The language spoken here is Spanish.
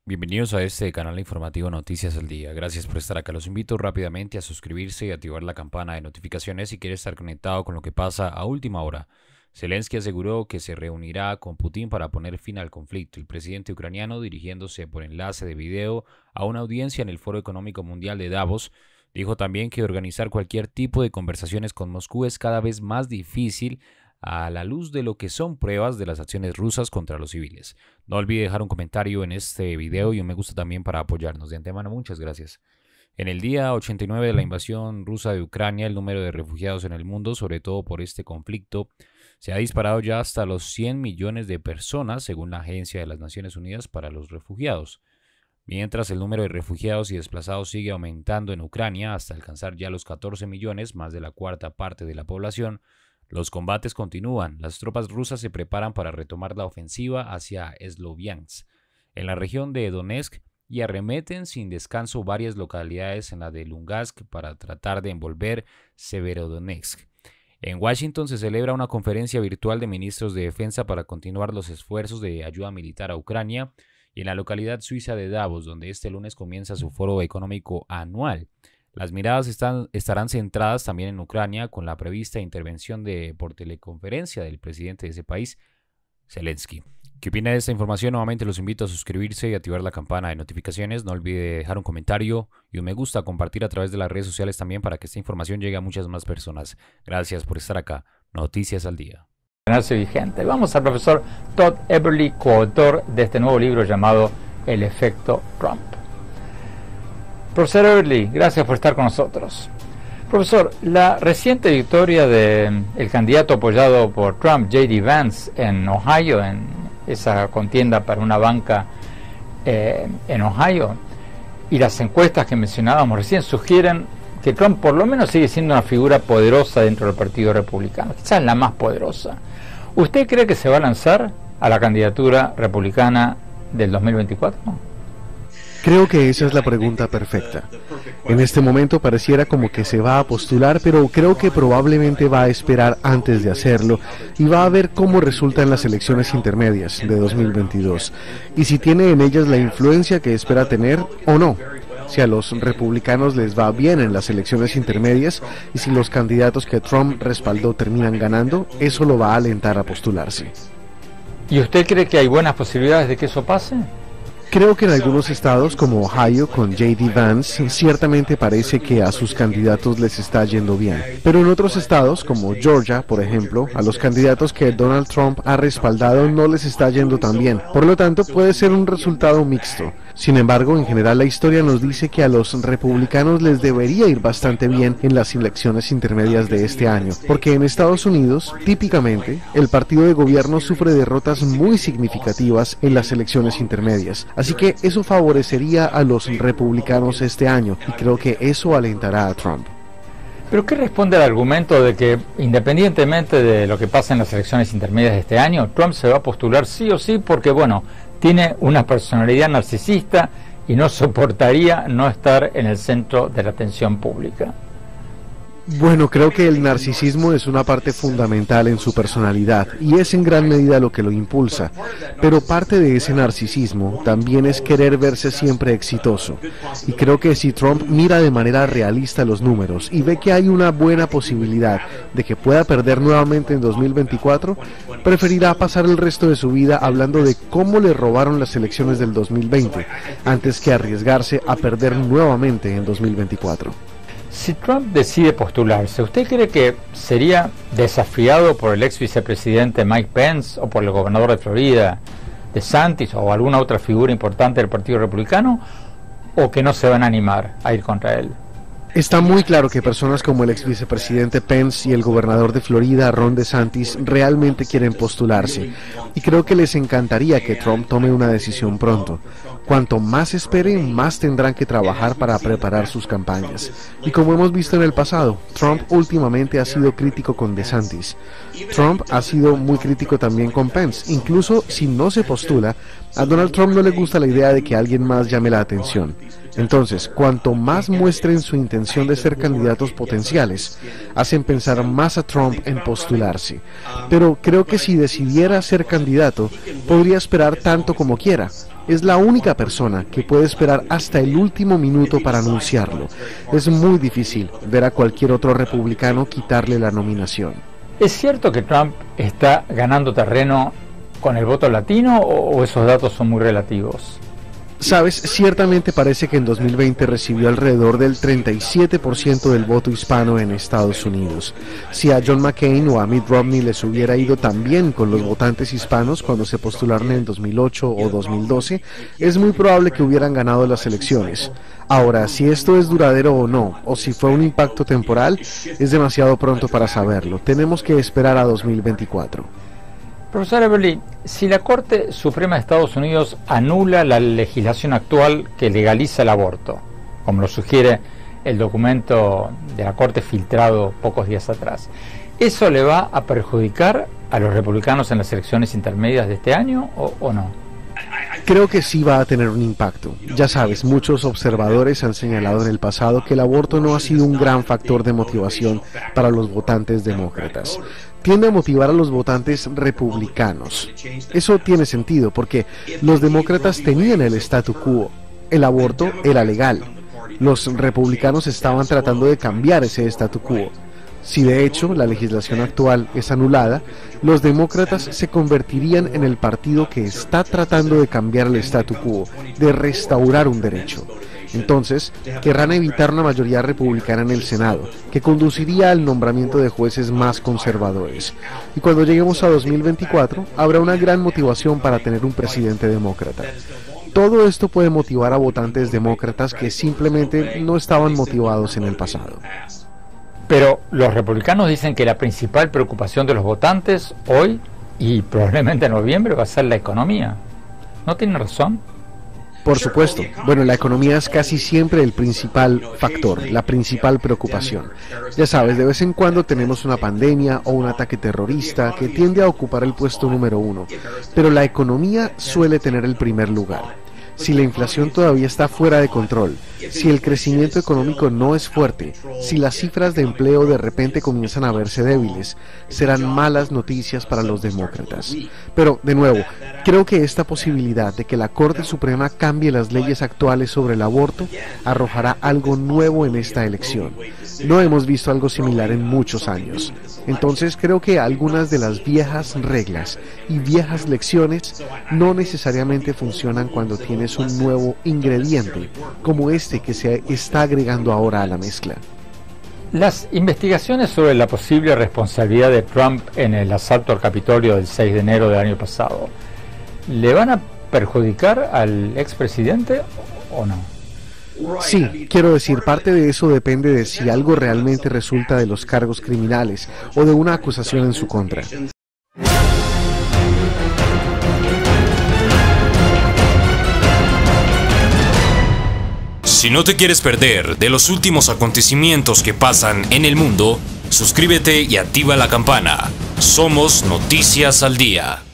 Bienvenidos a este canal informativo Noticias al Día. Gracias por estar acá. Los invito rápidamente a suscribirse y activar la campana de notificaciones si quiere estar conectado con lo que pasa a última hora. Zelensky aseguró que se reunirá con Putin para poner fin al conflicto. El presidente ucraniano, dirigiéndose por enlace de video a una audiencia en el Foro Económico Mundial de Davos, dijo también que organizar cualquier tipo de conversaciones con Moscú es cada vez más difícil a la luz de lo que son pruebas de las acciones rusas contra los civiles. No olvide dejar un comentario en este video y un me gusta también para apoyarnos. De antemano, muchas gracias. En el día 89 de la invasión rusa de Ucrania, el número de refugiados en el mundo, sobre todo por este conflicto, se ha disparado ya hasta los 100 millones de personas, según la Agencia de las Naciones Unidas para los Refugiados. Mientras el número de refugiados y desplazados sigue aumentando en Ucrania hasta alcanzar ya los 14 millones, más de la cuarta parte de la población, los combates continúan. Las tropas rusas se preparan para retomar la ofensiva hacia Sloviansk, en la región de Donetsk, y arremeten sin descanso varias localidades en la de Lugansk para tratar de envolver Severodonetsk. En Washington se celebra una conferencia virtual de ministros de defensa para continuar los esfuerzos de ayuda militar a Ucrania, y en la localidad suiza de Davos, donde este lunes comienza su foro económico anual. Las miradas estarán centradas también en Ucrania, con la prevista intervención por teleconferencia del presidente de ese país, Zelensky. ¿Qué opina de esta información? Nuevamente los invito a suscribirse y activar la campana de notificaciones. No olvide dejar un comentario y un me gusta, compartir a través de las redes sociales también para que esta información llegue a muchas más personas. Gracias por estar acá. Noticias al Día. Vigente. Vamos al profesor Todd Eberly, coautor de este nuevo libro llamado El efecto Trump. Profesor Eberly, gracias por estar con nosotros. Profesor, la reciente victoria del candidato apoyado por Trump, J.D. Vance, en Ohio, en esa contienda para una banca en Ohio, y las encuestas que mencionábamos recién sugieren que Trump por lo menos sigue siendo una figura poderosa dentro del Partido Republicano, quizás la más poderosa. ¿Usted cree que se va a lanzar a la candidatura republicana del 2024? Creo que esa es la pregunta perfecta. En este momento pareciera como que se va a postular, pero creo que probablemente va a esperar antes de hacerlo y va a ver cómo resultan las elecciones intermedias de 2022 y si tiene en ellas la influencia que espera tener o no. Si a los republicanos les va bien en las elecciones intermedias y si los candidatos que Trump respaldó terminan ganando, eso lo va a alentar a postularse. ¿Y usted cree que hay buenas posibilidades de que eso pase? Creo que en algunos estados como Ohio con J.D. Vance ciertamente parece que a sus candidatos les está yendo bien, pero en otros estados como Georgia, por ejemplo, a los candidatos que Donald Trump ha respaldado no les está yendo tan bien. Por lo tanto, puede ser un resultado mixto. Sin embargo, en general la historia nos dice que a los republicanos les debería ir bastante bien en las elecciones intermedias de este año, porque en Estados Unidos, típicamente, el partido de gobierno sufre derrotas muy significativas en las elecciones intermedias. Así que eso favorecería a los republicanos este año y creo que eso alentará a Trump. ¿Pero qué responde al argumento de que, independientemente de lo que pasa en las elecciones intermedias de este año, Trump se va a postular sí o sí porque, bueno, tiene una personalidad narcisista y no soportaría no estar en el centro de la atención pública? Bueno, creo que el narcisismo es una parte fundamental en su personalidad y es en gran medida lo que lo impulsa, pero parte de ese narcisismo también es querer verse siempre exitoso, y creo que si Trump mira de manera realista los números y ve que hay una buena posibilidad de que pueda perder nuevamente en 2024, preferirá pasar el resto de su vida hablando de cómo le robaron las elecciones del 2020, antes que arriesgarse a perder nuevamente en 2024. Si Trump decide postularse, ¿usted cree que sería desafiado por el ex vicepresidente Mike Pence o por el gobernador de Florida, DeSantis, o alguna otra figura importante del Partido Republicano, o que no se van a animar a ir contra él? Está muy claro que personas como el ex vicepresidente Pence y el gobernador de Florida, Ron DeSantis, realmente quieren postularse, y creo que les encantaría que Trump tome una decisión pronto. Cuanto más esperen, más tendrán que trabajar para preparar sus campañas. Y como hemos visto en el pasado, Trump últimamente ha sido crítico con DeSantis. Trump ha sido muy crítico también con Pence. Incluso si no se postula, a Donald Trump no le gusta la idea de que alguien más llame la atención. Entonces, cuanto más muestren su intención de ser candidatos potenciales, hacen pensar más a Trump en postularse. Pero creo que si decidiera ser candidato, podría esperar tanto como quiera. Es la única persona que puede esperar hasta el último minuto para anunciarlo. Es muy difícil ver a cualquier otro republicano quitarle la nominación. ¿Es cierto que Trump está ganando terreno con el voto latino o esos datos son muy relativos? Sabes, ciertamente parece que en 2020 recibió alrededor del 37% del voto hispano en Estados Unidos. Si a John McCain o a Mitt Romney les hubiera ido tan bien con los votantes hispanos cuando se postularon en 2008 o 2012, es muy probable que hubieran ganado las elecciones. Ahora, si esto es duradero o no, o si fue un impacto temporal, es demasiado pronto para saberlo. Tenemos que esperar a 2024. Profesor Eberly, si la Corte Suprema de Estados Unidos anula la legislación actual que legaliza el aborto, como lo sugiere el documento de la Corte filtrado pocos días atrás, ¿eso le va a perjudicar a los republicanos en las elecciones intermedias de este año o no? Creo que sí va a tener un impacto. Ya sabes, muchos observadores han señalado en el pasado que el aborto no ha sido un gran factor de motivación para los votantes demócratas. Tiende a motivar a los votantes republicanos. Eso tiene sentido porque los demócratas tenían el statu quo. El aborto era legal. Los republicanos estaban tratando de cambiar ese statu quo. Si de hecho la legislación actual es anulada, los demócratas se convertirían en el partido que está tratando de cambiar el statu quo, de restaurar un derecho. Entonces, querrán evitar una mayoría republicana en el Senado, que conduciría al nombramiento de jueces más conservadores. Y cuando lleguemos a 2024, habrá una gran motivación para tener un presidente demócrata. Todo esto puede motivar a votantes demócratas que simplemente no estaban motivados en el pasado. Pero los republicanos dicen que la principal preocupación de los votantes hoy y probablemente en noviembre va a ser la economía. ¿No tienen razón? Por supuesto. Bueno, la economía es casi siempre el principal factor, la principal preocupación. Ya sabes, de vez en cuando tenemos una pandemia o un ataque terrorista que tiende a ocupar el puesto número 1, pero la economía suele tener el primer lugar. Si la inflación todavía está fuera de control, si el crecimiento económico no es fuerte, si las cifras de empleo de repente comienzan a verse débiles, serán malas noticias para los demócratas. Pero, de nuevo, creo que esta posibilidad de que la Corte Suprema cambie las leyes actuales sobre el aborto arrojará algo nuevo en esta elección. No hemos visto algo similar en muchos años. Entonces creo que algunas de las viejas reglas y viejas lecciones no necesariamente funcionan cuando tienes un nuevo ingrediente, como este que se está agregando ahora a la mezcla. Las investigaciones sobre la posible responsabilidad de Trump en el asalto al Capitolio del 6 de enero del año pasado, ¿le van a perjudicar al expresidente o no? Sí, quiero decir, parte de eso depende de si algo realmente resulta de los cargos criminales o de una acusación en su contra. Si no te quieres perder de los últimos acontecimientos que pasan en el mundo, suscríbete y activa la campana. Somos Noticias al Día.